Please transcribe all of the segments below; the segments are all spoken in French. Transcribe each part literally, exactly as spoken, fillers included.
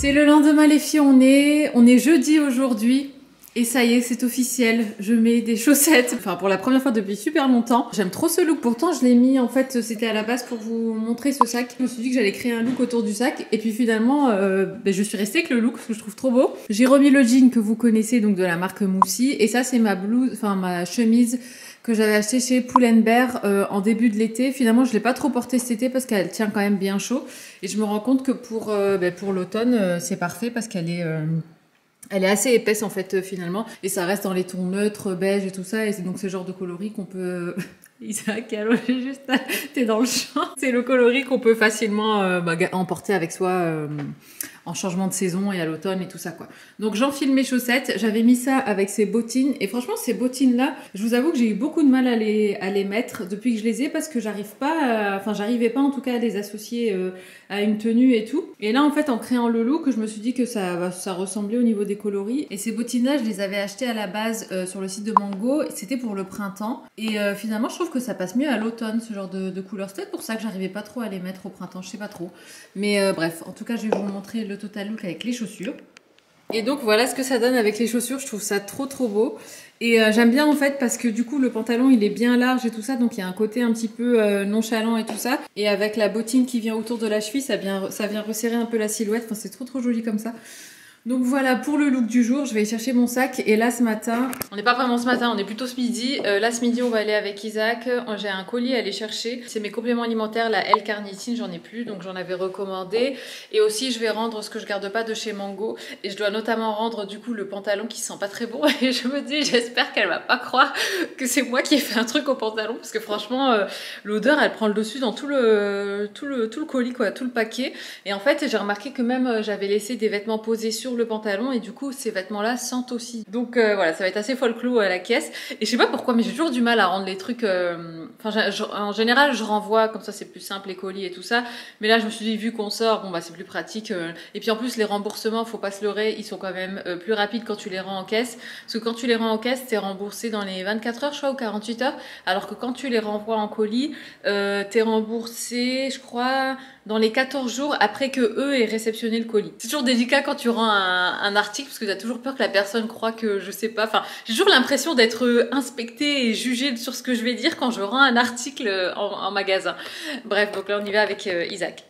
C'est le lendemain les filles, on est, on est jeudi aujourd'hui. Et ça y est, c'est officiel, je mets des chaussettes, enfin pour la première fois depuis super longtemps. J'aime trop ce look, pourtant je l'ai mis, en fait c'était à la base pour vous montrer ce sac. Je me suis dit que j'allais créer un look autour du sac, et puis finalement euh, ben, je suis restée avec le look, parce que je trouve trop beau. J'ai remis le jean que vous connaissez, donc de la marque Moussi, et ça c'est ma blouse, enfin ma chemise que j'avais acheté chez Pull&Bear euh, en début de l'été. Finalement, je l'ai pas trop portée cet été parce qu'elle tient quand même bien chaud. Et je me rends compte que pour, euh, ben, pour l'automne, euh, c'est parfait parce qu'elle est... Euh, Elle est assez épaisse en fait euh, finalement, et ça reste dans les tons neutres, beige et tout ça, et c'est donc ce genre de coloris qu'on peut... Isaac, alors j'ai juste... T'es dans le champ. C'est le coloris qu'on peut facilement euh, bah, emporter avec soi euh, en changement de saison et à l'automne et tout ça quoi. Donc j'enfile mes chaussettes, j'avais mis ça avec ces bottines, et franchement ces bottines là, je vous avoue que j'ai eu beaucoup de mal à les, à les mettre depuis que je les ai, parce que j'arrive pas, à... enfin j'arrivais pas en tout cas à les associer euh, à une tenue et tout. Et là en fait en créant le look, je me suis dit que ça, ça ressemblait au niveau des coloris. Et ces bottines là, je les avais achetées à la base euh, sur le site de Mango, c'était pour le printemps, et euh, finalement je trouve que ça passe mieux à l'automne ce genre de, de couleur. C'est peut-être pour ça que j'arrivais pas trop à les mettre au printemps, je sais pas trop. Mais euh, bref, en tout cas je vais vous montrer le total look avec les chaussures. Et donc voilà ce que ça donne avec les chaussures, je trouve ça trop trop beau. Et euh, j'aime bien en fait parce que du coup le pantalon il est bien large et tout ça, donc il y a un côté un petit peu euh, nonchalant et tout ça. Et avec la bottine qui vient autour de la cheville, ça vient, ça vient resserrer un peu la silhouette, enfin c'est trop trop joli comme ça. Donc voilà pour le look du jour, je vais aller chercher mon sac. Et là ce matin, on n'est pas vraiment ce matin, on est plutôt ce midi. Euh, là ce midi on va aller avec Isaac, j'ai un colis à aller chercher. C'est mes compléments alimentaires, la L-carnitine, j'en ai plus, donc j'en avais recommandé. Et aussi je vais rendre ce que je garde pas de chez Mango. Et je dois notamment rendre du coup le pantalon qui sent pas très bon. Et je me dis, j'espère qu'elle va pas croire que c'est moi qui ai fait un truc au pantalon. Parce que franchement, euh, l'odeur elle prend le dessus dans tout le, tout, le, tout le colis, quoi, tout le paquet. Et en fait j'ai remarqué que même euh, j'avais laissé des vêtements posés sur le pantalon, et du coup ces vêtements là sentent aussi. Donc euh, voilà, ça va être assez folklore à la caisse. Et je sais pas pourquoi, mais j'ai toujours du mal à rendre les trucs euh... enfin je, en général je renvoie, comme ça c'est plus simple les colis et tout ça, mais là je me suis dit vu qu'on sort, bon bah c'est plus pratique. euh... Et puis en plus les remboursements, faut pas se leurrer, ils sont quand même euh, plus rapides quand tu les rends en caisse, parce que quand tu les rends en caisse t'es remboursé dans les vingt-quatre heures je crois, ou quarante-huit heures, alors que quand tu les renvoies en colis euh, t'es remboursé je crois dans les quatorze jours après que eux aient réceptionné le colis. C'est toujours délicat quand tu rends un, un article, parce que tu as toujours peur que la personne croit que je sais pas. Enfin, j'ai toujours l'impression d'être inspectée et jugée sur ce que je vais dire quand je rends un article en, en magasin. Bref, donc là on y va avec euh, Isaac.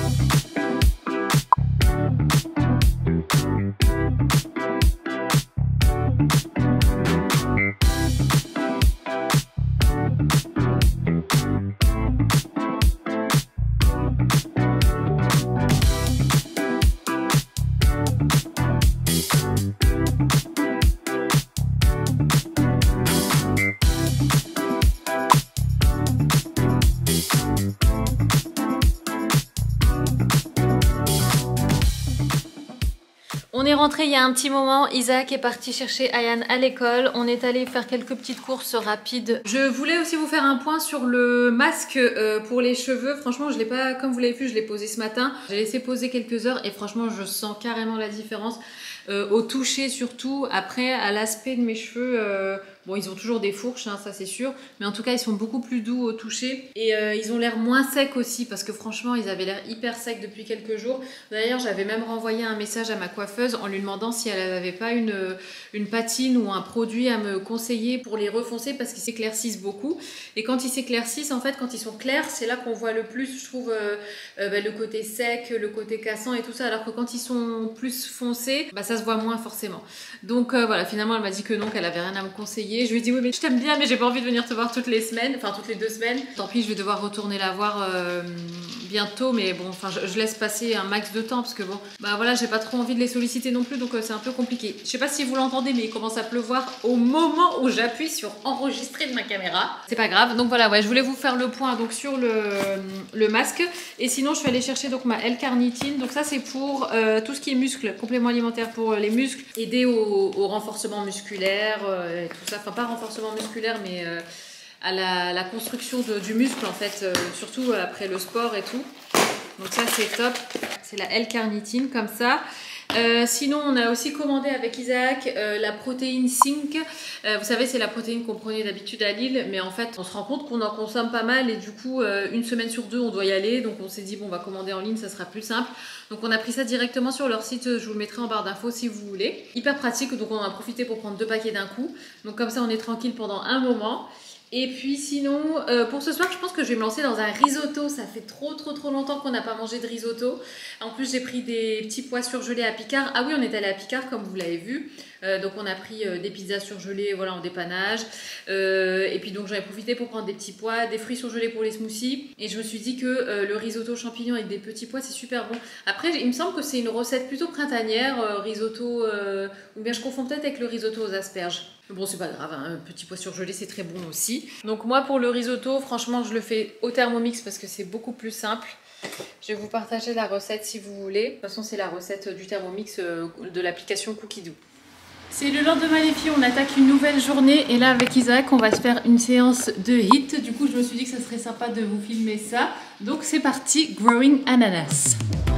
On est rentré il y a un petit moment, Isaac est parti chercher Ayane à l'école, on est allé faire quelques petites courses rapides. Je voulais aussi vous faire un point sur le masque euh, pour les cheveux. Franchement je l'ai pas, comme vous l'avez vu, je l'ai posé ce matin. J'ai laissé poser quelques heures et franchement je sens carrément la différence. Euh, au toucher surtout, après à l'aspect de mes cheveux, euh, bon ils ont toujours des fourches hein, ça c'est sûr, mais en tout cas ils sont beaucoup plus doux au toucher, et euh, ils ont l'air moins secs aussi, parce que franchement ils avaient l'air hyper secs depuis quelques jours. D'ailleurs j'avais même renvoyé un message à ma coiffeuse en lui demandant si elle n'avait pas une, une patine ou un produit à me conseiller pour les refoncer, parce qu'ils s'éclaircissent beaucoup, et quand ils s'éclaircissent en fait, quand ils sont clairs, c'est là qu'on voit le plus je trouve euh, euh, bah, le côté sec, le côté cassant et tout ça, alors que quand ils sont plus foncés, bah, ça se voit moins forcément. Donc euh, voilà, finalement elle m'a dit que non, qu'elle avait rien à me conseiller. Je lui ai dit oui mais je t'aime bien mais j'ai pas envie de venir te voir toutes les semaines, enfin toutes les deux semaines. Tant pis, je vais devoir retourner la voir euh, bientôt, mais bon, enfin je, je laisse passer un max de temps, parce que bon, bah voilà, j'ai pas trop envie de les solliciter non plus, donc euh, c'est un peu compliqué. Je sais pas si vous l'entendez, mais il commence à pleuvoir au moment où j'appuie sur enregistrer de ma caméra. C'est pas grave. Donc voilà, ouais, je voulais vous faire le point donc sur le, le masque, et sinon je suis allée chercher donc ma L-carnitine. Donc ça c'est pour euh, tout ce qui est muscles, complément alimentaire pour les muscles, aider au, au renforcement musculaire euh, et tout ça, enfin pas renforcement musculaire mais euh, à la, la construction de, du muscle en fait, euh, surtout après le sport et tout. Donc ça c'est top, c'est la L-carnitine comme ça. Euh, sinon, on a aussi commandé avec Isaac euh, la protéine Sync. Euh, vous savez, c'est la protéine qu'on prenait d'habitude à Lille, mais en fait, on se rend compte qu'on en consomme pas mal et du coup, euh, une semaine sur deux, on doit y aller. Donc, on s'est dit, bon, on va commander en ligne, ça sera plus simple. Donc, on a pris ça directement sur leur site. Je vous le mettrai en barre d'infos si vous voulez. Hyper pratique, donc on en a profité pour prendre deux paquets d'un coup. Donc, comme ça, on est tranquille pendant un moment. Et puis sinon, euh, pour ce soir, je pense que je vais me lancer dans un risotto. Ça fait trop trop trop longtemps qu'on n'a pas mangé de risotto. En plus, j'ai pris des petits pois surgelés à Picard. Ah oui, on est allé à Picard comme vous l'avez vu. Euh, donc on a pris euh, des pizzas surgelées, voilà, en dépannage. Euh, et puis donc j'en ai profité pour prendre des petits pois, des fruits surgelés pour les smoothies. Et je me suis dit que euh, le risotto champignons avec des petits pois, c'est super bon. Après, il me semble que c'est une recette plutôt printanière, euh, risotto, euh, ou bien je confonds peut-être avec le risotto aux asperges. Bon, c'est pas grave, hein, un petit pois surgelé, c'est très bon aussi. Donc moi, pour le risotto, franchement, je le fais au Thermomix parce que c'est beaucoup plus simple. Je vais vous partager la recette si vous voulez. De toute façon, c'est la recette du Thermomix euh, de l'application Cookidoo. C'est le lendemain les filles, on attaque une nouvelle journée et là avec Isaac on va se faire une séance de hit. Du coup je me suis dit que ça serait sympa de vous filmer ça. Donc c'est parti, Growing Ananas.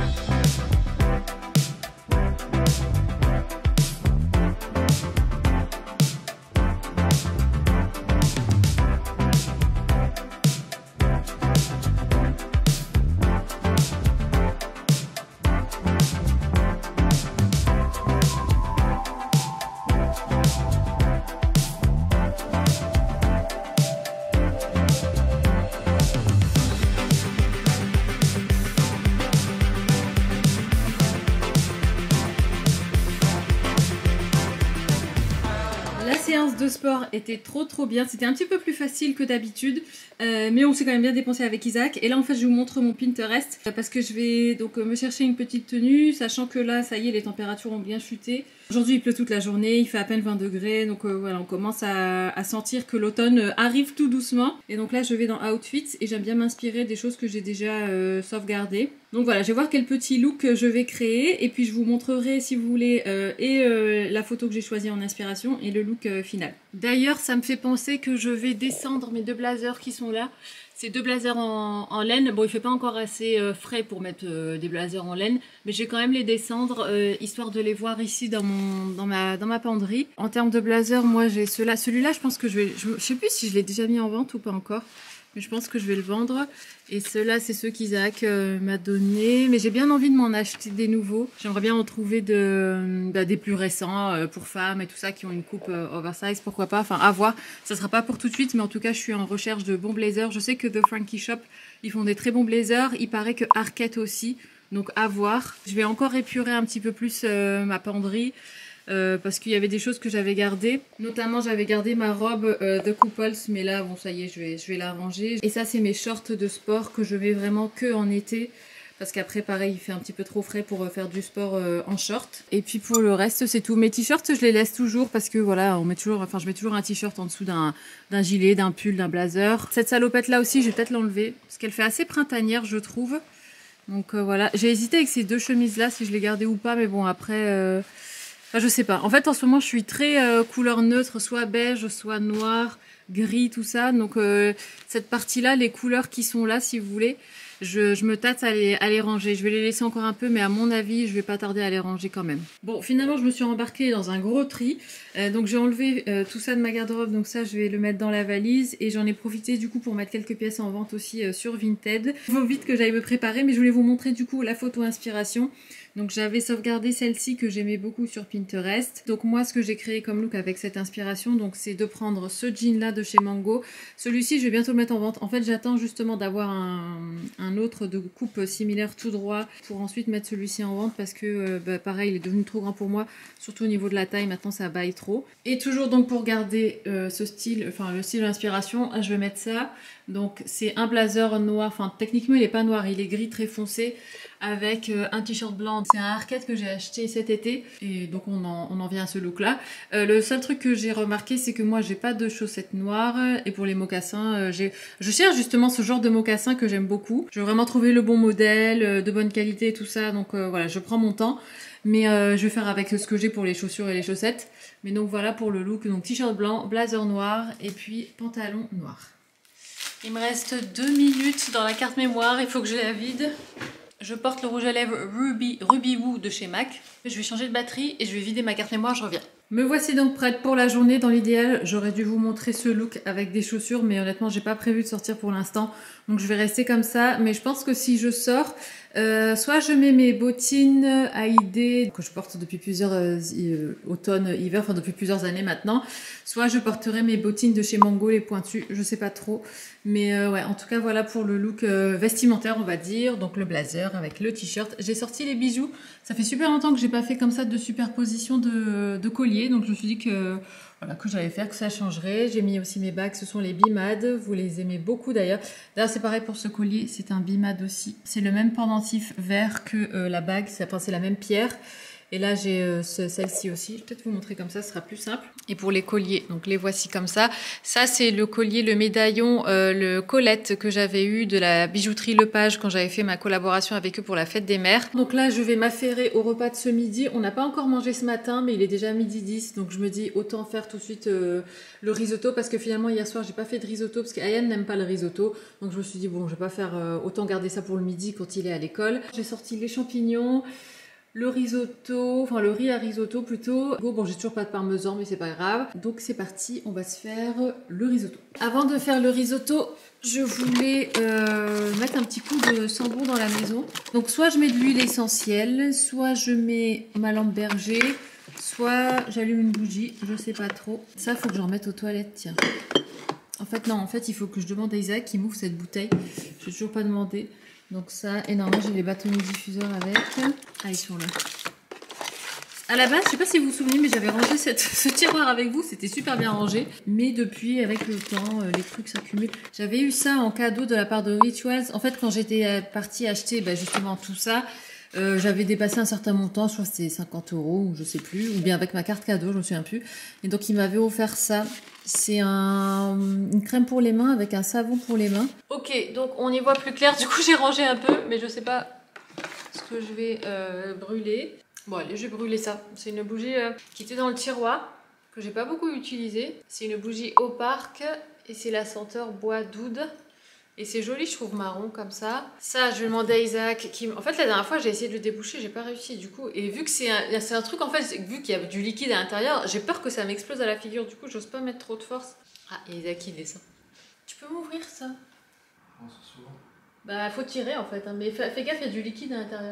La séance de sport était trop trop bien, c'était un petit peu plus facile que d'habitude, euh, mais on s'est quand même bien dépensé avec Isaac. Et là en fait je vous montre mon Pinterest parce que je vais donc me chercher une petite tenue, sachant que là ça y est les températures ont bien chuté. Aujourd'hui il pleut toute la journée, il fait à peine vingt degrés, donc euh, voilà on commence à, à sentir que l'automne arrive tout doucement. Et donc là je vais dans Outfits et j'aime bien m'inspirer des choses que j'ai déjà euh, sauvegardées. Donc voilà, je vais voir quel petit look je vais créer et puis je vous montrerai si vous voulez euh, et euh, la photo que j'ai choisie en inspiration et le look euh, final. D'ailleurs ça me fait penser que je vais descendre mes deux blazers qui sont là. C'est deux blazers en, en laine. Bon, il fait pas encore assez euh, frais pour mettre euh, des blazers en laine, mais je vais quand même les descendre euh, histoire de les voir ici dans mon dans ma dans ma penderie. En termes de blazer, moi j'ai ceux-là. Celui-là, je pense que je vais. Je, je sais plus si je l'ai déjà mis en vente ou pas encore. Mais je pense que je vais le vendre. Et ceux-là, c'est ceux qu'Isaac euh, m'a donné. Mais j'ai bien envie de m'en acheter des nouveaux. J'aimerais bien en trouver de, bah, des plus récents euh, pour femmes et tout ça qui ont une coupe euh, oversize. Pourquoi pas. Enfin, à voir. Ça sera pas pour tout de suite. Mais en tout cas, je suis en recherche de bons blazers. Je sais que The Frankie Shop, ils font des très bons blazers. Il paraît que Arket aussi. Donc, à voir. Je vais encore épurer un petit peu plus euh, ma penderie. Euh, parce qu'il y avait des choses que j'avais gardées. Notamment, j'avais gardé ma robe euh, The Couples, mais là, bon, ça y est, je vais, je vais la ranger. Et ça, c'est mes shorts de sport que je mets vraiment que en été. Parce qu'après, pareil, il fait un petit peu trop frais pour faire du sport euh, en short. Et puis pour le reste, c'est tout. Mes t-shirts, je les laisse toujours parce que voilà, on met toujours, enfin, je mets toujours un t-shirt en dessous d'un d'un gilet, d'un pull, d'un blazer. Cette salopette-là aussi, je vais peut-être l'enlever parce qu'elle fait assez printanière, je trouve. Donc euh, voilà, j'ai hésité avec ces deux chemises-là si je les gardais ou pas, mais bon, après... Euh... Enfin, je sais pas. En fait, en ce moment, je suis très euh, couleur neutre, soit beige, soit noir, gris, tout ça. Donc, euh, cette partie-là, les couleurs qui sont là, si vous voulez, je, je me tâte à les, à les ranger. Je vais les laisser encore un peu, mais à mon avis, je vais pas tarder à les ranger quand même. Bon, finalement, je me suis embarquée dans un gros tri. Euh, donc, j'ai enlevé euh, tout ça de ma garde-robe. Donc, ça, je vais le mettre dans la valise. Et j'en ai profité, du coup, pour mettre quelques pièces en vente aussi euh, sur Vinted. Il faut vite que j'aille me préparer, mais je voulais vous montrer, du coup, la photo inspiration. Donc j'avais sauvegardé celle-ci que j'aimais beaucoup sur Pinterest. Donc moi ce que j'ai créé comme look avec cette inspiration, donc c'est de prendre ce jean là de chez Mango. Celui-ci je vais bientôt le mettre en vente. En fait j'attends justement d'avoir un, un autre de coupe similaire tout droit pour ensuite mettre celui-ci en vente parce que euh, bah, pareil il est devenu trop grand pour moi. Surtout au niveau de la taille, maintenant ça baille trop. Et toujours donc pour garder euh, ce style, enfin le style d'inspiration, je vais mettre ça. Donc c'est un blazer noir, enfin techniquement il n'est pas noir, il est gris très foncé avec euh, un t-shirt blanc. C'est un Arket que j'ai acheté cet été et donc on en, on en vient à ce look là. Euh, le seul truc que j'ai remarqué c'est que moi j'ai pas de chaussettes noires et pour les mocassins, euh, j'ai, je cherche justement ce genre de mocassins que j'aime beaucoup. Je veux vraiment trouver le bon modèle, euh, de bonne qualité et tout ça, donc euh, voilà je prends mon temps. Mais euh, je vais faire avec ce que j'ai pour les chaussures et les chaussettes. Mais donc voilà pour le look, donc t-shirt blanc, blazer noir et puis pantalon noir. Il me reste deux minutes dans la carte mémoire, il faut que je la vide. Je porte le rouge à lèvres Ruby, Ruby Woo de chez MAC. Je vais changer de batterie et je vais vider ma carte mémoire, je reviens. Me voici donc prête pour la journée. Dans l'idéal, j'aurais dû vous montrer ce look avec des chaussures, mais honnêtement, j'ai pas prévu de sortir pour l'instant. Donc je vais rester comme ça. Mais je pense que si je sors, euh, soit je mets mes bottines Haidé que je porte depuis plusieurs euh, euh, automnes, hiver, enfin depuis plusieurs années maintenant. Soit je porterai mes bottines de chez Mango, les pointues, je sais pas trop. Mais euh, ouais, en tout cas, voilà pour le look euh, vestimentaire, on va dire. Donc le blazer avec le t-shirt. J'ai sorti les bijoux. Ça fait super longtemps que j'ai pas fait comme ça de superposition de, de colliers. Donc je me suis dit que voilà que j'allais faire, que ça changerait. J'ai mis aussi mes bagues, ce sont les Bimad. Vous les aimez beaucoup d'ailleurs. D'ailleurs c'est pareil pour ce collier, c'est un Bimad aussi. C'est le même pendentif vert que euh, la bague, c'est enfin, la même pierre. Et là j'ai euh, ce, celle-ci aussi, je vais peut-être vous montrer comme ça, ce sera plus simple. Et pour les colliers, donc les voici comme ça. Ça c'est le collier, le médaillon, euh, le Colette que j'avais eu de la bijouterie Lepage quand j'avais fait ma collaboration avec eux pour la fête des mères. Donc là je vais m'affairer au repas de ce midi. On n'a pas encore mangé ce matin mais il est déjà midi dix, donc je me dis autant faire tout de suite euh, le risotto parce que finalement hier soir j'ai pas fait de risotto parce qu'Ayane n'aime pas le risotto. Donc je me suis dit bon je vais pas faire, euh, autant garder ça pour le midi quand il est à l'école. J'ai sorti les champignons, le risotto, enfin le riz à risotto plutôt. Bon, j'ai toujours pas de parmesan, mais c'est pas grave. Donc c'est parti, on va se faire le risotto. Avant de faire le risotto, je voulais euh, mettre un petit coup de sambon dans la maison. Donc soit je mets de l'huile essentielle, soit je mets ma lampe berger, soit j'allume une bougie, je sais pas trop. Ça, faut que j'en mette aux toilettes, tiens. En fait, non, en fait, il faut que je demande à Isaac qui m'ouvre cette bouteille. Je n'ai toujours pas demandé. Donc ça, et normalement j'ai les bâtonnets diffuseurs avec. Ah, ils sont là. À la base, je sais pas si vous vous souvenez, mais j'avais rangé cette, ce tiroir avec vous, c'était super bien rangé. Mais depuis, avec le temps, euh, les trucs s'accumulent. J'avais eu ça en cadeau de la part de Rituals. En fait, quand j'étais partie acheter bah, justement tout ça, euh, j'avais dépassé un certain montant, je crois que c'était cinquante euros ou je sais plus, ou bien avec ma carte cadeau, je me souviens plus. Et donc, il m'avait offert ça. C'est un, une crème pour les mains avec un savon pour les mains. Ok, donc on y voit plus clair. Du coup, j'ai rangé un peu, mais je sais pas ce que je vais euh, brûler. Bon, allez, je vais brûler ça. C'est une bougie euh, qui était dans le tiroir, que j'ai pas beaucoup utilisée. C'est une bougie au parc et c'est la senteur bois d'oud. Et c'est joli, je trouve, marron comme ça. Ça, je vais demander à Isaac. Qui... En fait, la dernière fois, j'ai essayé de le déboucher, j'ai pas réussi du coup. Et vu que c'est un... un truc, en fait, vu qu'il y a du liquide à l'intérieur, j'ai peur que ça m'explose à la figure. Du coup, j'ose pas mettre trop de force. Ah, et Isaac, il descend. Tu peux m'ouvrir ça? Bah, faut tirer en fait. Hein. Mais fais, fais gaffe, il y a du liquide à l'intérieur.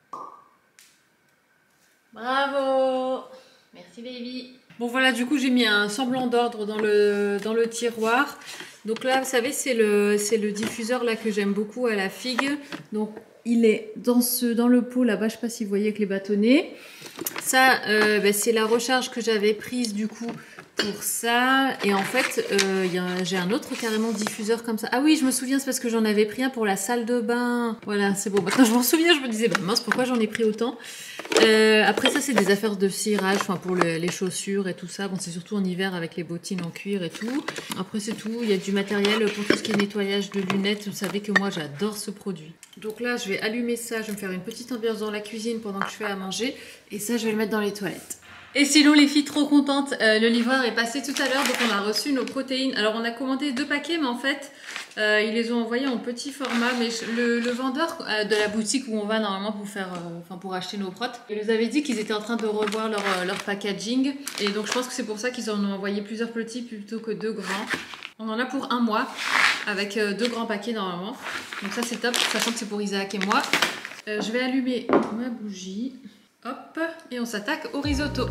Bravo! Merci, baby. Bon voilà, du coup j'ai mis un semblant d'ordre dans le, dans le tiroir. Donc là, vous savez, c'est le, c'est le diffuseur là que j'aime beaucoup à la figue. Donc il est dans, ce, dans le pot là-bas, je sais pas si vous voyez avec les bâtonnets. Ça, euh, bah, c'est la recharge que j'avais prise du coup pour ça. Et en fait, euh, j'ai un autre carrément diffuseur comme ça. Ah oui, je me souviens, c'est parce que j'en avais pris un pour la salle de bain. Voilà, c'est bon. Maintenant je m'en souviens, je me disais, bah mince, pourquoi j'en ai pris autant? Euh, après ça, c'est des affaires de cirage, enfin pour le, les chaussures et tout ça. Bon, c'est surtout en hiver avec les bottines en cuir et tout. Après c'est tout. Il y a du matériel pour tout ce qui est nettoyage de lunettes. Vous savez que moi j'adore ce produit. Donc là, je vais allumer ça. Je vais me faire une petite ambiance dans la cuisine pendant que je fais à manger. Et ça, je vais le mettre dans les toilettes. Et sinon les filles trop contentes, euh, le livreur est passé tout à l'heure, donc on a reçu nos protéines. Alors on a commandé deux paquets, mais en fait euh, ils les ont envoyés en petit format. Mais le, le vendeur euh, de la boutique où on va normalement pour faire, euh, enfin pour acheter nos protes, il nous avait dit qu'ils étaient en train de revoir leur, leur packaging. Et donc je pense que c'est pour ça qu'ils en ont envoyé plusieurs petits plutôt que deux grands. On en a pour un mois avec euh, deux grands paquets normalement. Donc ça c'est top, sachant que c'est pour Isaac et moi. Euh, je vais allumer ma bougie. Hop, et on s'attaque au risotto.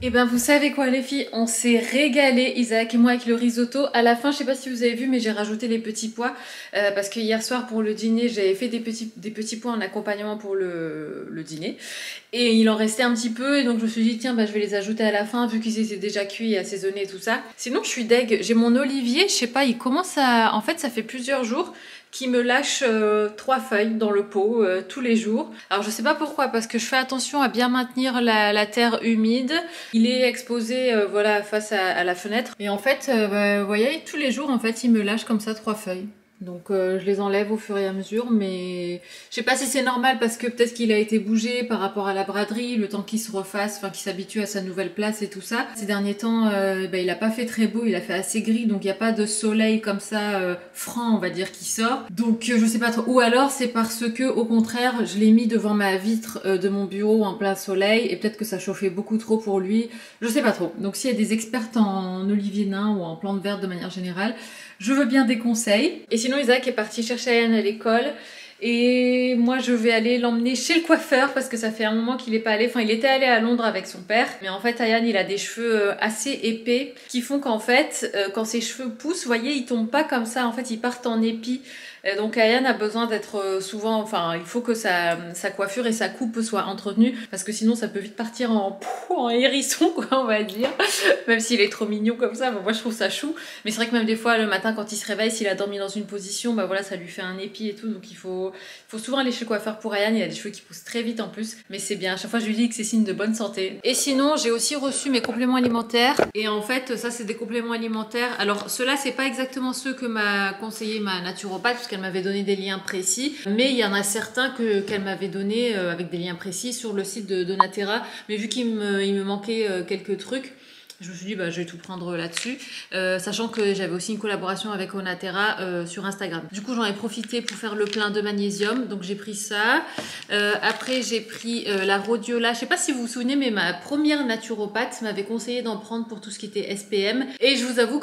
Et ben vous savez quoi les filles, on s'est régalé Isaac et moi avec le risotto. À la fin, je sais pas si vous avez vu, mais j'ai rajouté les petits pois euh, parce que hier soir pour le dîner, j'avais fait des petits, des petits pois en accompagnement pour le, le dîner. Et il en restait un petit peu et donc je me suis dit tiens bah je vais les ajouter à la fin vu qu'ils étaient déjà cuits et assaisonnés et tout ça. Sinon je suis deg, j'ai mon olivier, je sais pas, il commence à... En fait ça fait plusieurs jours qui me lâche euh, trois feuilles dans le pot euh, tous les jours. Alors je sais pas pourquoi, parce que je fais attention à bien maintenir la, la terre humide. Il est exposé euh, voilà face à, à la fenêtre. Et en fait, euh, bah, vous voyez, tous les jours en fait il me lâche comme ça trois feuilles. Donc euh, je les enlève au fur et à mesure, mais je sais pas si c'est normal parce que peut-être qu'il a été bougé par rapport à la braderie, le temps qu'il se refasse, enfin qu'il s'habitue à sa nouvelle place et tout ça. Ces derniers temps, euh, bah, il a pas fait très beau, il a fait assez gris, donc il n'y a pas de soleil comme ça euh, franc, on va dire, qui sort. Donc euh, je sais pas trop. Ou alors c'est parce que au contraire, je l'ai mis devant ma vitre euh, de mon bureau en plein soleil et peut-être que ça chauffait beaucoup trop pour lui. Je sais pas trop. Donc s'il y a des expertes en olivier nain ou en plantes vertes de manière générale, je veux bien des conseils. Et sinon, Isaac est parti chercher Ayane à l'école. Et moi, je vais aller l'emmener chez le coiffeur parce que ça fait un moment qu'il n'est pas allé. Enfin, il était allé à Londres avec son père. Mais en fait, Ayane, il a des cheveux assez épais qui font qu'en fait, quand ses cheveux poussent, vous voyez, ils tombent pas comme ça. En fait, ils partent en épis. Donc Ayane a besoin d'être souvent, enfin il faut que sa, sa coiffure et sa coupe soient entretenues parce que sinon ça peut vite partir en, en hérisson quoi on va dire, même s'il est trop mignon comme ça, bah, moi je trouve ça chou, mais c'est vrai que même des fois le matin quand il se réveille, s'il a dormi dans une position, bah voilà ça lui fait un épi et tout, donc il faut, il faut souvent aller chez le coiffeur pour Ayane, il a des cheveux qui poussent très vite en plus, mais c'est bien, à chaque fois je lui dis que c'est signe de bonne santé. Et sinon j'ai aussi reçu mes compléments alimentaires et en fait ça c'est des compléments alimentaires, alors ceux-là c'est pas exactement ceux que m'a conseillé ma naturopathe parce qu'elle m'avait donné des liens précis, mais il y en a certains que qu'elle m'avait donné euh, avec des liens précis sur le site de Donatera, mais vu qu'il me, il me manquait euh, quelques trucs, je me suis dit bah je vais tout prendre là-dessus, euh, sachant que j'avais aussi une collaboration avec Onatera euh, sur Instagram. Du coup j'en ai profité pour faire le plein de magnésium, donc j'ai pris ça. Euh, après j'ai pris euh, la rhodiola, je sais pas si vous vous souvenez mais ma première naturopathe m'avait conseillé d'en prendre pour tout ce qui était S P M, et je vous avoue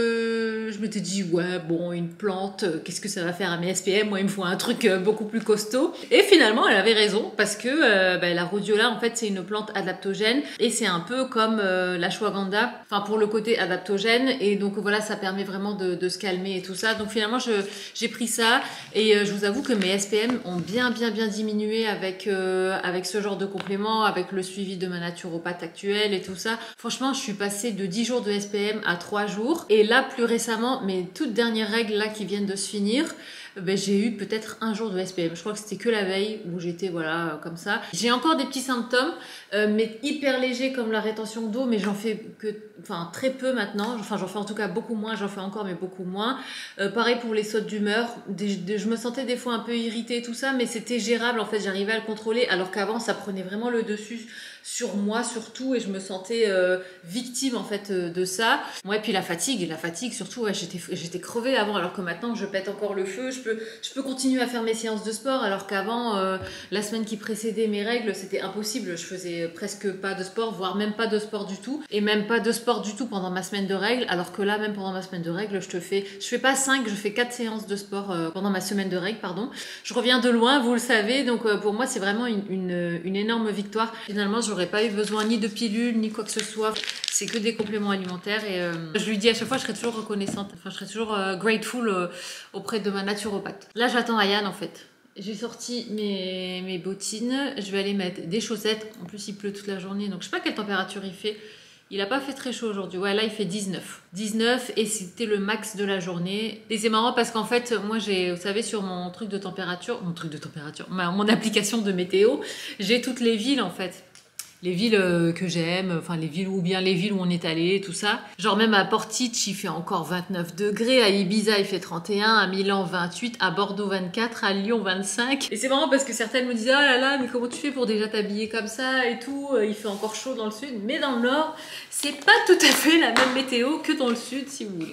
que je m'étais dit ouais bon une plante, qu'est-ce que ça va faire à mes S P M, moi il me faut un truc euh, beaucoup plus costaud, et finalement elle avait raison parce que euh, bah, la rhodiola en fait c'est une plante adaptogène et c'est un peu comme euh, l'ashwagandha, enfin pour le côté adaptogène, et donc voilà ça permet vraiment de, de se calmer et tout ça, donc finalement je j'ai pris ça et euh, je vous avoue que mes S P M ont bien bien bien diminué avec euh, avec ce genre de complément, avec le suivi de ma naturopathe actuelle et tout ça. Franchement je suis passée de dix jours de S P M à trois jours, et là plus récemment mes toutes dernières règles là qui viennent de se finir, ben, j'ai eu peut-être un jour de S P M. Je crois que c'était que la veille où j'étais voilà comme ça. J'ai encore des petits symptômes, euh, mais hyper légers comme la rétention d'eau, mais j'en fais que, enfin très peu maintenant. Enfin j'en fais en tout cas beaucoup moins. J'en fais encore mais beaucoup moins. Euh, pareil pour les sautes d'humeur. Je me sentais des fois un peu irritée et tout ça, mais c'était gérable en fait. J'arrivais à le contrôler, alors qu'avant ça prenait vraiment le dessus sur moi surtout, et je me sentais euh, victime en fait euh, de ça. Ouais, puis la fatigue, la fatigue surtout, ouais, j'étais j'étais crevée avant, alors que maintenant je pète encore le feu, je peux je peux continuer à faire mes séances de sport, alors qu'avant euh, la semaine qui précédait mes règles, c'était impossible, je faisais presque pas de sport, voire même pas de sport du tout, et même pas de sport du tout pendant ma semaine de règles, alors que là même pendant ma semaine de règles, je te fais je fais pas cinq, je fais quatre séances de sport euh, pendant ma semaine de règles, pardon. Je reviens de loin, vous le savez, donc euh, pour moi c'est vraiment une, une, une énorme victoire. Finalement j'aurais pas eu besoin ni de pilules ni quoi que ce soit, c'est que des compléments alimentaires, et euh, je lui dis à chaque fois je serai toujours reconnaissante, enfin je serai toujours euh, grateful euh, auprès de ma naturopathe. Là j'attends Ayane en fait. J'ai sorti mes, mes bottines, je vais aller mettre des chaussettes, en plus il pleut toute la journée donc je sais pas quelle température il fait. Il a pas fait très chaud aujourd'hui. Ouais, là il fait dix-neuf. dix-neuf, et c'était le max de la journée. Et c'est marrant parce qu'en fait, moi j'ai, vous savez, sur mon truc de température, mon truc de température, ma, mon application de météo, j'ai toutes les villes en fait. Les villes que j'aime, enfin les villes, ou bien les villes où on est allé, tout ça. Genre même à Portici, il fait encore vingt-neuf degrés, à Ibiza il fait trente et un, à Milan vingt-huit, à Bordeaux vingt-quatre, à Lyon vingt-cinq. Et c'est marrant parce que certaines me disaient ah là là, mais comment tu fais pour déjà t'habiller comme ça et tout, il fait encore chaud dans le sud, mais dans le nord, c'est pas tout à fait la même météo que dans le sud si vous voulez.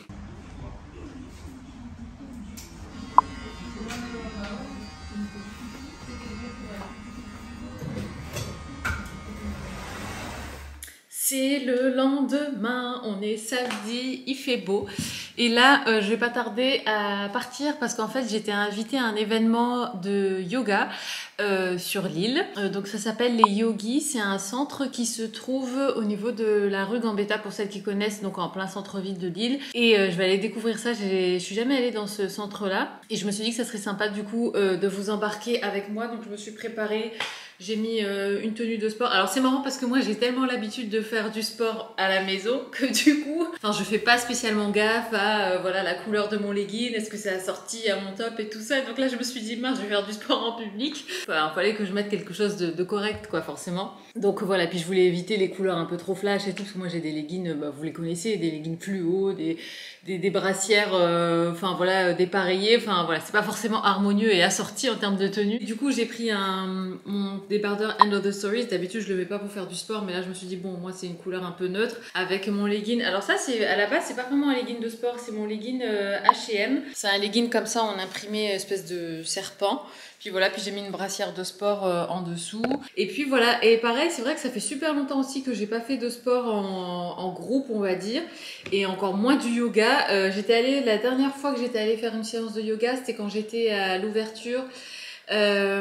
C'est le lendemain, on est samedi, il fait beau. Et là, euh, je vais pas tarder à partir parce qu'en fait, j'étais invitée à un événement de yoga euh, sur l'île. Euh, donc ça s'appelle les Yogis. C'est un centre qui se trouve au niveau de la rue Gambetta pour celles qui connaissent, donc en plein centre-ville de l'île. Et euh, je vais aller découvrir ça. Je suis jamais allée dans ce centre-là. Et je me suis dit que ça serait sympa du coup euh, de vous embarquer avec moi. Donc je me suis préparée. J'ai mis euh, une tenue de sport. Alors c'est marrant parce que moi j'ai tellement l'habitude de faire du sport à la maison que du coup, enfin je fais pas spécialement gaffe à euh, voilà la couleur de mon legging, est-ce que c'est assorti à mon top et tout ça. Donc là je me suis dit mince, je vais faire du sport en public. Enfin, il fallait que je mette quelque chose de, de correct quoi forcément. Donc voilà, puis je voulais éviter les couleurs un peu trop flash et tout parce que moi j'ai des leggings, bah, vous les connaissez, des leggings fluo, des des, des brassières, euh, enfin voilà dépareillées. Enfin voilà, c'est pas forcément harmonieux et assorti en termes de tenue. Du coup j'ai pris un mon débardeur End of the Stories. D'habitude je le mets pas pour faire du sport, mais là je me suis dit bon moi c'est une couleur un peu neutre avec mon legging. Alors ça c'est à la base c'est pas vraiment un legging de sport, c'est mon legging euh, H et M. C'est un legging comme ça en imprimé espèce de serpent. Puis voilà, puis j'ai mis une brassière de sport euh, en dessous. Et puis voilà, et pareil, c'est vrai que ça fait super longtemps aussi que j'ai pas fait de sport en, en groupe, on va dire, et encore moins du yoga. Euh, j'étais allée, la dernière fois que j'étais allée faire une séance de yoga, c'était quand j'étais à l'ouverture Euh,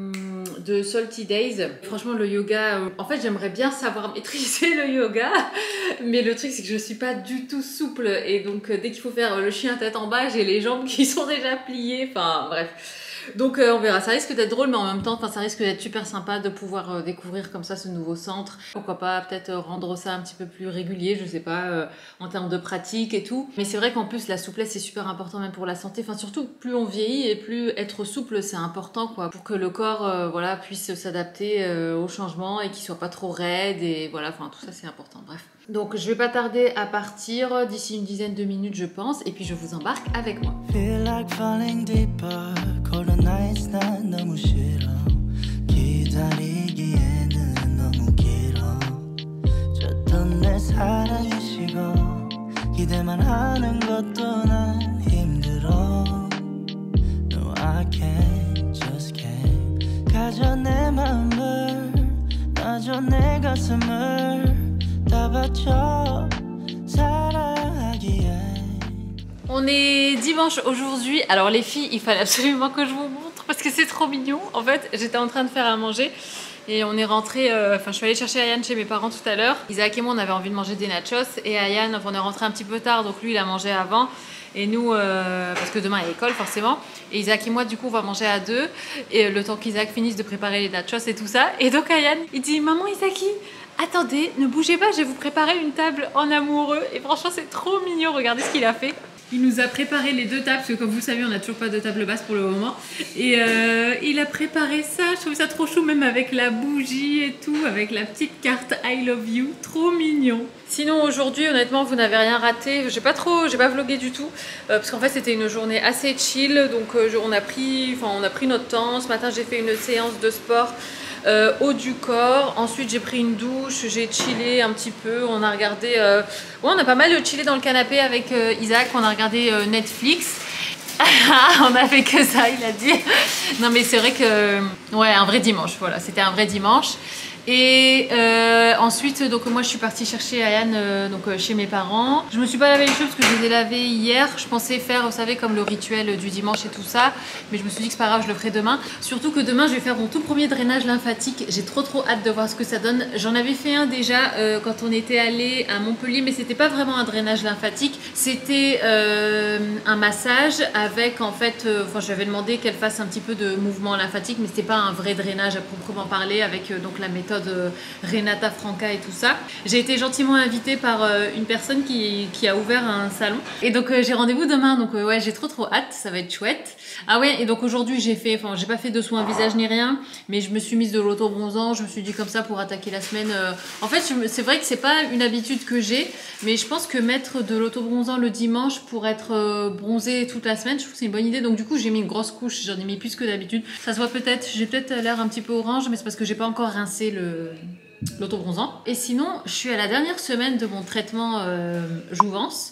de Salty Days. Franchement le yoga, euh, en fait j'aimerais bien savoir maîtriser le yoga, mais le truc c'est que je suis pas du tout souple et donc euh, dès qu'il faut faire le chien tête en bas, j'ai les jambes qui sont déjà pliées, enfin bref. Donc euh, on verra, ça risque d'être drôle mais en même temps ça risque d'être super sympa de pouvoir euh, découvrir comme ça ce nouveau centre. Pourquoi pas peut-être euh, rendre ça un petit peu plus régulier, je sais pas, euh, en termes de pratique et tout. Mais c'est vrai qu'en plus la souplesse c'est super important même pour la santé, enfin surtout plus on vieillit et plus être souple c'est important quoi, pour que le corps euh, voilà, puisse s'adapter euh, aux changements et qu'il soit pas trop raide et voilà, enfin tout ça c'est important, bref. Donc je vais pas tarder à partir d'ici une dizaine de minutes je pense et puis je vous embarque avec moi. Feel like falling deeper, cold nights 난 너무 싫어 기다리기에는 너무 길어 줬던 내 사랑이 식어 기대만 하는 것도 난 힘들어 No I can't just can't 가져 내 맘을 놔줘 내 가슴을 On est dimanche aujourd'hui. Alors les filles, il fallait absolument que je vous montre parce que c'est trop mignon. En fait, j'étais en train de faire à manger et on est rentré. Euh, enfin, je suis allée chercher Ayane chez mes parents tout à l'heure. Isaac et moi, on avait envie de manger des nachos et Ayane, on est rentré un petit peu tard, donc lui, il a mangé avant. Et nous, euh, parce que demain il y a école forcément. Et Isaac et moi, du coup, on va manger à deux. Et le temps qu'Isaac finisse de préparer les nachos et tout ça. Et donc Ayane, il dit maman Isaki. Attendez, ne bougez pas, je vais vous préparer une table en amoureux. Et franchement, c'est trop mignon, regardez ce qu'il a fait. Il nous a préparé les deux tables, parce que comme vous savez, on n'a toujours pas de table basse pour le moment. Et euh, il a préparé ça, je trouve ça trop chou, même avec la bougie et tout, avec la petite carte I love you, trop mignon. Sinon aujourd'hui, honnêtement, vous n'avez rien raté. J'ai pas trop, j'ai pas vlogué du tout, euh, parce qu'en fait c'était une journée assez chill, donc euh, on a pris, enfin on a pris notre temps. Ce matin, j'ai fait une séance de sport. Euh, haut du corps, ensuite j'ai pris une douche, j'ai chillé un petit peu, on a regardé, euh... ouais, on a pas mal chillé dans le canapé avec euh, Isaac, on a regardé euh, Netflix. On a fait que ça, il a dit. Non mais c'est vrai que, ouais, un vrai dimanche, voilà, c'était un vrai dimanche. Et euh, ensuite, donc moi je suis partie chercher Ayane euh, donc, euh, chez mes parents. Je me suis pas lavé les cheveux parce que je les ai lavés hier. Je pensais faire, vous savez, comme le rituel du dimanche et tout ça. Mais je me suis dit que c'est pas grave, je le ferai demain. Surtout que demain, je vais faire mon tout premier drainage lymphatique. J'ai trop trop hâte de voir ce que ça donne. J'en avais fait un déjà euh, quand on était allé à Montpellier, mais c'était pas vraiment un drainage lymphatique. C'était euh, un massage avec en fait, euh, enfin, j'avais demandé qu'elle fasse un petit peu de mouvement lymphatique, mais c'était pas un vrai drainage à proprement parler avec euh, donc la méthode de Renata Franca et tout ça. J'ai été gentiment invitée par euh, une personne qui, qui a ouvert un salon et donc euh, j'ai rendez-vous demain, donc euh, ouais, j'ai trop trop hâte, ça va être chouette. Ah ouais, et donc aujourd'hui j'ai fait, enfin j'ai pas fait de soin visage ni rien, mais je me suis mise de l'auto-bronzant, je me suis dit comme ça pour attaquer la semaine. Euh... En fait c'est vrai que c'est pas une habitude que j'ai, mais je pense que mettre de l'auto-bronzant le dimanche pour être euh, bronzé toute la semaine, je trouve que c'est une bonne idée. Donc du coup j'ai mis une grosse couche, j'en ai mis plus que d'habitude. Ça se voit peut-être, j'ai peut-être l'air un petit peu orange, mais c'est parce que j'ai pas encore rincé le l'auto-bronzant. Et sinon, je suis à la dernière semaine de mon traitement euh, jouvence.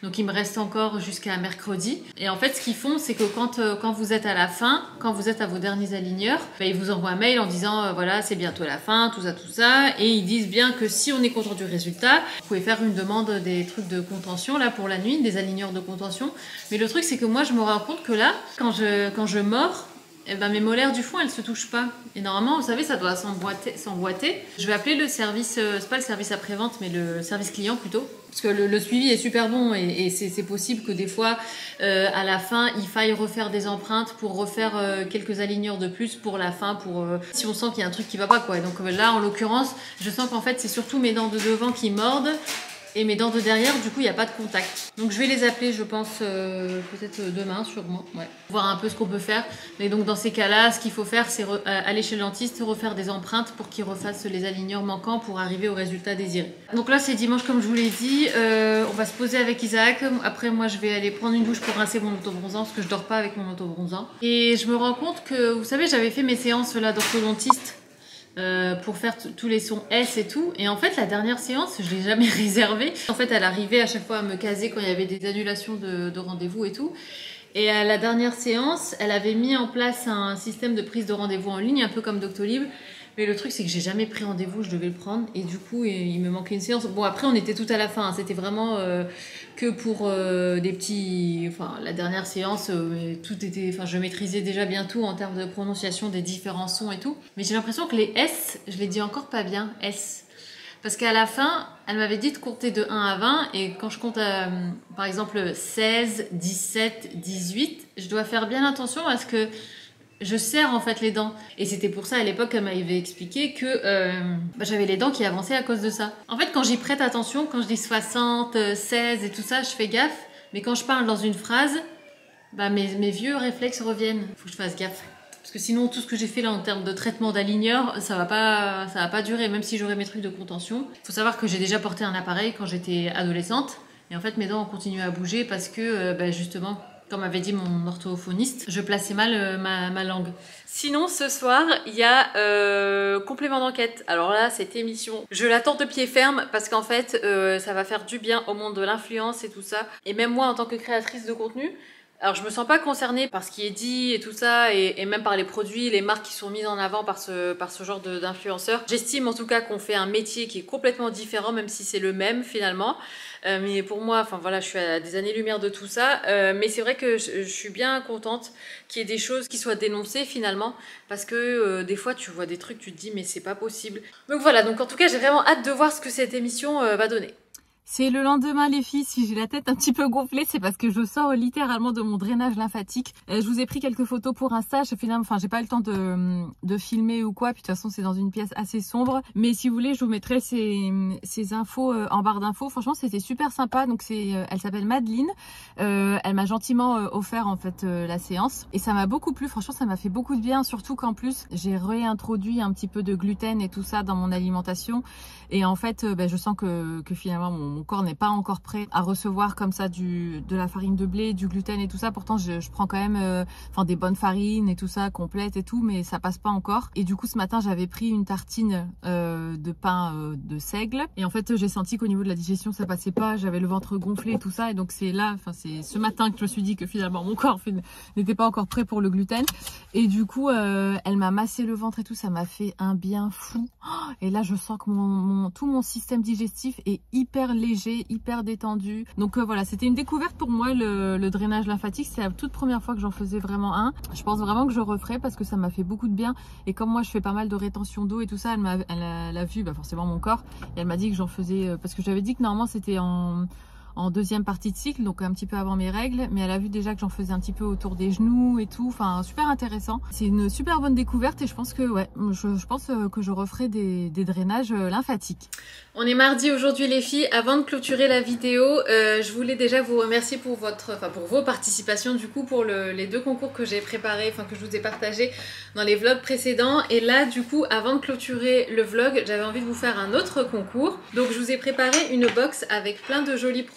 Donc il me reste encore jusqu'à mercredi. Et en fait, ce qu'ils font, c'est que quand, euh, quand vous êtes à la fin, quand vous êtes à vos derniers aligneurs, bah, ils vous envoient un mail en disant euh, voilà, c'est bientôt la fin, tout ça, tout ça. Et ils disent bien que si on est content du résultat, vous pouvez faire une demande des trucs de contention là pour la nuit, des aligneurs de contention. Mais le truc, c'est que moi, je me rends compte que là, quand je, quand je mords, eh ben, mes molaires du fond, elles se touchent pas. Et normalement, vous savez, ça doit s'emboîter. s'emboîter. Je vais appeler le service, euh, c'est pas le service après-vente, mais le service client plutôt. Parce que le, le suivi est super bon et, et c'est possible que des fois, euh, à la fin, il faille refaire des empreintes pour refaire euh, quelques aligneurs de plus pour la fin, pour euh, si on sent qu'il y a un truc qui va pas, quoi. Et donc là, en l'occurrence, je sens qu'en fait, c'est surtout mes dents de devant qui mordent. Et mes dents de derrière, du coup, il n'y a pas de contact. Donc je vais les appeler, je pense, euh, peut-être demain, sûrement. Ouais. Voir un peu ce qu'on peut faire. Mais donc dans ces cas-là, ce qu'il faut faire, c'est aller chez le dentiste, refaire des empreintes pour qu'il refasse les aligneurs manquants pour arriver au résultat désiré. Donc là, c'est dimanche, comme je vous l'ai dit. Euh, on va se poser avec Isaac. Après, moi, je vais aller prendre une douche pour rincer mon autobronzant parce que je dors pas avec mon autobronzant. Et je me rends compte que, vous savez, j'avais fait mes séances là d'orthodontiste. Euh, pour faire tous les sons S et tout. Et en fait, la dernière séance, je l'ai jamais réservée. En fait, elle arrivait à chaque fois à me caser quand il y avait des annulations de, de rendez-vous et tout. Et à la dernière séance, elle avait mis en place un système de prise de rendez-vous en ligne, un peu comme Doctolib. Mais le truc, c'est que j'ai jamais pris rendez-vous, je devais le prendre. Et du coup, il me manquait une séance. Bon, après, on était tout à la fin. Hein. C'était vraiment euh, que pour euh, des petits... Enfin, la dernière séance, euh, tout était... Enfin, je maîtrisais déjà bien tout en termes de prononciation des différents sons et tout. Mais j'ai l'impression que les S, je les dis encore pas bien. S. Parce qu'à la fin, elle m'avait dit de compter de un à vingt. Et quand je compte, euh, par exemple, seize, dix-sept, dix-huit, je dois faire bien attention parce que je serre en fait les dents. Et c'était pour ça à l'époque qu'elle m'avait expliqué que euh, bah, j'avais les dents qui avançaient à cause de ça. En fait, quand j'y prête attention, quand je dis soixante, seize et tout ça, je fais gaffe. Mais quand je parle dans une phrase, bah, mes, mes vieux réflexes reviennent. Faut que je fasse gaffe. Parce que sinon, tout ce que j'ai fait là en termes de traitement d'aligneur, ça va pas, ça va pas durer, même si j'aurai mes trucs de contention. Il faut savoir que j'ai déjà porté un appareil quand j'étais adolescente. Et en fait, mes dents ont continué à bouger parce que, euh, bah, justement... Comme avait dit mon orthophoniste, je plaçais mal euh, ma, ma langue. Sinon, ce soir, il y a euh, complément d'enquête. Alors là, cette émission, je l'attends de pied ferme parce qu'en fait, euh, ça va faire du bien au monde de l'influence et tout ça. Et même moi, en tant que créatrice de contenu, alors je me sens pas concernée par ce qui est dit et tout ça, et, et même par les produits, les marques qui sont mises en avant par ce, par ce genre d'influenceurs. J'estime en tout cas qu'on fait un métier qui est complètement différent, même si c'est le même finalement. Euh, mais pour moi, enfin voilà, je suis à des années-lumière de tout ça. Euh, mais c'est vrai que je, je suis bien contente qu'il y ait des choses qui soient dénoncées finalement, parce que euh, des fois tu vois des trucs, tu te dis mais c'est pas possible. Donc voilà, donc en tout cas j'ai vraiment hâte de voir ce que cette émission euh, va donner. C'est le lendemain les filles, si j'ai la tête un petit peu gonflée, c'est parce que je sors littéralement de mon drainage lymphatique. Euh, je vous ai pris quelques photos pour un stage, finalement, enfin j'ai pas eu le temps de, de filmer ou quoi, puis de toute façon c'est dans une pièce assez sombre. Mais si vous voulez, je vous mettrai ces, ces infos euh, en barre d'infos. Franchement c'était super sympa, donc c'est, euh, elle s'appelle Madeleine. Euh, elle m'a gentiment euh, offert en fait euh, la séance et ça m'a beaucoup plu, franchement ça m'a fait beaucoup de bien, surtout qu'en plus j'ai réintroduit un petit peu de gluten et tout ça dans mon alimentation. Et en fait euh, ben, je sens que, que finalement mon Mon corps n'est pas encore prêt à recevoir comme ça du, de la farine de blé, du gluten et tout ça. Pourtant, je, je prends quand même euh, enfin, des bonnes farines et tout ça, complètes et tout, mais ça passe pas encore. Et du coup, ce matin, j'avais pris une tartine euh, de pain euh, de seigle. Et en fait, j'ai senti qu'au niveau de la digestion, ça passait pas. J'avais le ventre gonflé et tout ça. Et donc, c'est là, enfin, c'est ce matin que je me suis dit que finalement, mon corps n'était pas encore prêt pour le gluten. Et du coup, euh, elle m'a massé le ventre et tout. Ça m'a fait un bien fou. Et là, je sens que mon, mon, tout mon système digestif est hyper léger, hyper détendu. Donc euh, voilà, c'était une découverte pour moi le, le drainage lymphatique. C'est la toute première fois que j'en faisais vraiment un. Je pense vraiment que je referai parce que ça m'a fait beaucoup de bien. Et comme moi je fais pas mal de rétention d'eau et tout ça, elle m'a elle a, elle a vu bah, forcément mon corps. Et elle m'a dit que j'en faisais, euh, parce que j'avais dit que normalement c'était en... en deuxième partie de cycle, donc un petit peu avant mes règles, mais elle a vu déjà que j'en faisais un petit peu autour des genoux et tout, enfin super intéressant. C'est une super bonne découverte et je pense que ouais, je, je pense que je referai des, des drainages lymphatiques. On est mardi aujourd'hui les filles. Avant de clôturer la vidéo, euh, je voulais déjà vous remercier pour votre, enfin pour vos participations du coup pour le, les deux concours que j'ai préparés, enfin que je vous ai partagés dans les vlogs précédents. Et là du coup, avant de clôturer le vlog, j'avais envie de vous faire un autre concours. Donc je vous ai préparé une box avec plein de jolis produits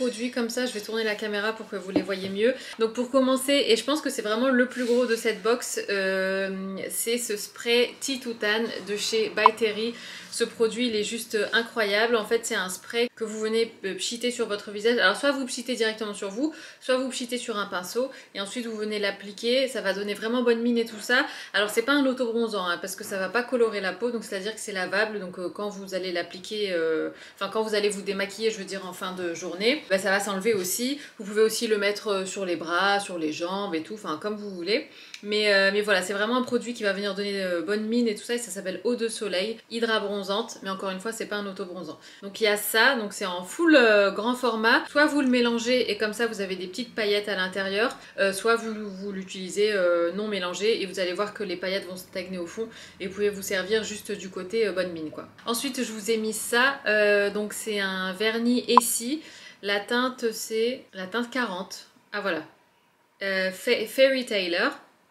produits comme ça, je vais tourner la caméra pour que vous les voyez mieux. Donc pour commencer, et je pense que c'est vraiment le plus gros de cette box, euh, c'est ce spray Tea to Tan de chez By Terry. Ce produit il est juste incroyable, en fait c'est un spray que vous venez pchiter sur votre visage. Alors soit vous pchitez directement sur vous, soit vous pchitez sur un pinceau et ensuite vous venez l'appliquer, ça va donner vraiment bonne mine et tout ça. Alors c'est pas un auto-bronzant hein, parce que ça va pas colorer la peau, donc c'est à dire que c'est lavable, donc euh, quand vous allez l'appliquer, euh, enfin quand vous allez vous démaquiller je veux dire en fin de journée, bah, ça va s'enlever aussi. Vous pouvez aussi le mettre sur les bras, sur les jambes et tout, enfin comme vous voulez. Mais, euh, mais voilà, c'est vraiment un produit qui va venir donner euh, bonne mine et tout ça, et ça s'appelle Eau de Soleil, Hydra Bronzante, mais encore une fois, c'est pas un auto-bronzant. Donc il y a ça, donc c'est en full euh, grand format, soit vous le mélangez et comme ça vous avez des petites paillettes à l'intérieur, euh, soit vous, vous l'utilisez euh, non mélangé et vous allez voir que les paillettes vont stagner au fond et vous pouvez vous servir juste du côté euh, bonne mine quoi. Ensuite, je vous ai mis ça, euh, donc c'est un vernis Essie, la teinte c'est la teinte quarante, ah voilà, euh, Fairy Tailor.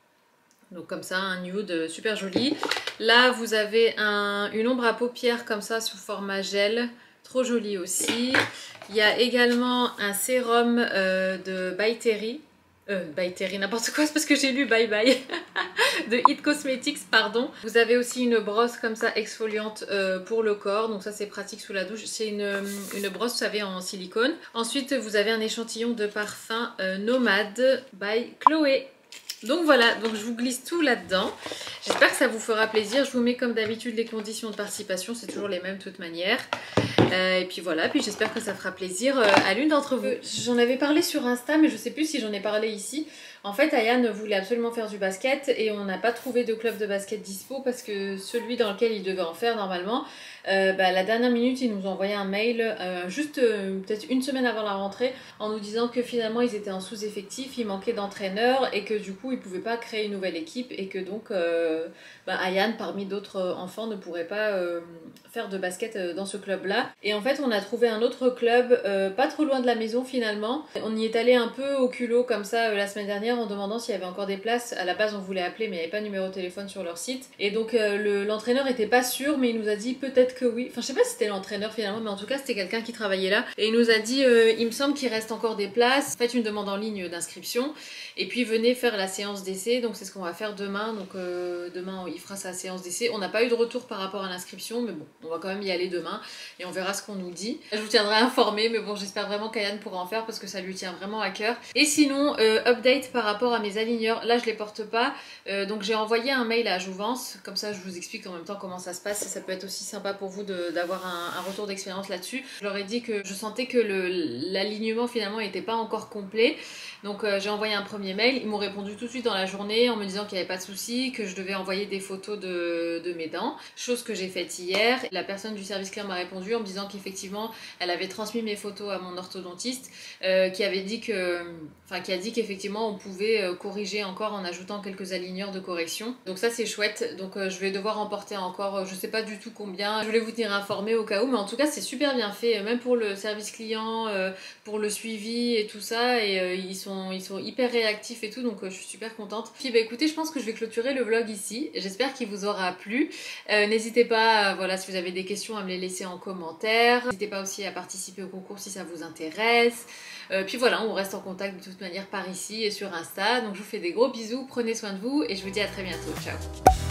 Donc comme ça, un nude super joli. Là, vous avez un, une ombre à paupières comme ça sous format gel. Trop joli aussi. Il y a également un sérum euh, de By Terry. Euh, By Terry, n'importe quoi, c'est parce que j'ai lu Bye Bye. De It Cosmetics, pardon. Vous avez aussi une brosse comme ça exfoliante euh, pour le corps. Donc ça, c'est pratique sous la douche. C'est une, une brosse, vous savez, en silicone. Ensuite, vous avez un échantillon de parfum euh, Nomade by Chloé. Donc voilà, donc je vous glisse tout là-dedans. J'espère que ça vous fera plaisir. Je vous mets comme d'habitude les conditions de participation, c'est toujours les mêmes de toute manière. Euh, et puis voilà, puis j'espère que ça fera plaisir à l'une d'entre vous. J'en avais parlé sur Insta, mais je sais plus si j'en ai parlé ici. En fait, Ayane voulait absolument faire du basket et on n'a pas trouvé de club de basket dispo parce que celui dans lequel il devait en faire normalement, euh, bah, la dernière minute, ils nous ont envoyé un mail euh, juste euh, peut-être une semaine avant la rentrée en nous disant que finalement ils étaient en sous-effectif, il manquait d'entraîneurs et que du coup ils ne pouvaient pas créer une nouvelle équipe et que donc euh, bah, Ayane, parmi d'autres enfants, ne pourrait pas euh, faire de basket dans ce club-là. Et en fait, on a trouvé un autre club euh, pas trop loin de la maison finalement. On y est allé un peu au culot comme ça euh, la semaine dernière en demandant s'il y avait encore des places. À la base, on voulait appeler, mais il n'y avait pas de numéro de téléphone sur leur site. Et donc, euh, l'entraîneur le, était pas sûr, mais il nous a dit peut-être que oui. Enfin, je sais pas si c'était l'entraîneur finalement, mais en tout cas, c'était quelqu'un qui travaillait là. Et il nous a dit euh, il me semble qu'il reste encore des places. Faites une demande en ligne d'inscription. Et puis, venez faire la séance d'essai. Donc, c'est ce qu'on va faire demain. Donc, euh, demain, il fera sa séance d'essai. On n'a pas eu de retour par rapport à l'inscription, mais bon, on va quand même y aller demain. Et on verra ce qu'on nous dit. Je vous tiendrai informé, mais bon, j'espère vraiment qu'Ayane pourra en faire parce que ça lui tient vraiment à cœur. Et sinon, euh, update par rapport à mes aligneurs. Là, je les porte pas. Euh, donc, j'ai envoyé un mail à Jouvence. Comme ça, je vous explique en même temps comment ça se passe. Et ça peut être aussi sympa pour vous d'avoir un, un retour d'expérience là-dessus. Je leur ai dit que je sentais que l'alignement finalement n'était pas encore complet. Donc, euh, j'ai envoyé un premier mail. Ils m'ont répondu tout de suite dans la journée en me disant qu'il n'y avait pas de souci, que je devais envoyer des photos de, de mes dents. Chose que j'ai faite hier. La personne du service client m'a répondu en me disant qu'effectivement, elle avait transmis mes photos à mon orthodontiste, euh, qui avait dit que, enfin, qui a dit qu'effectivement, on pouvait euh, corriger encore en ajoutant quelques aligneurs de correction. Donc ça, c'est chouette. Donc euh, je vais devoir emporter encore, euh, je sais pas du tout combien. Je voulais vous tenir informé au cas où, mais en tout cas, c'est super bien fait, même pour le service client, euh, pour le suivi et tout ça. Et euh, ils sont, ils sont hyper réactifs et tout, donc euh, je suis super contente. Puis bah écoutez, je pense que je vais clôturer le vlog ici. J'espère qu'il vous aura plu. Euh, N'hésitez pas, euh, voilà, si vous avez des questions, à me les laisser en commentaire. N'hésitez pas aussi à participer au concours si ça vous intéresse. Euh, puis voilà, on reste en contact de toute manière par ici et sur Insta. Donc je vous fais des gros bisous, prenez soin de vous et je vous dis à très bientôt. Ciao!